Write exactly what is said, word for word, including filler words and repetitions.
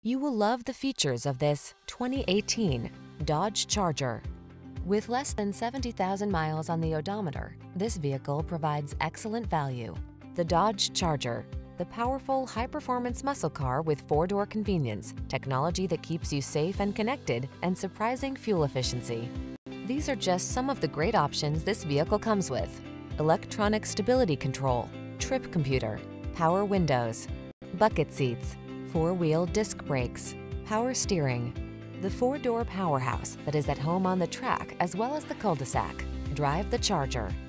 You will love the features of this twenty eighteen Dodge Charger. With less than seventy thousand miles on the odometer, this vehicle provides excellent value. The Dodge Charger, the powerful, high-performance muscle car with four-door convenience, technology that keeps you safe and connected, and surprising fuel efficiency. These are just some of the great options this vehicle comes with: electronic stability control, trip computer, power windows, bucket seats, four-wheel disc brakes, power steering, the four-door powerhouse that is at home on the track as well as the cul-de-sac. Drive the Charger.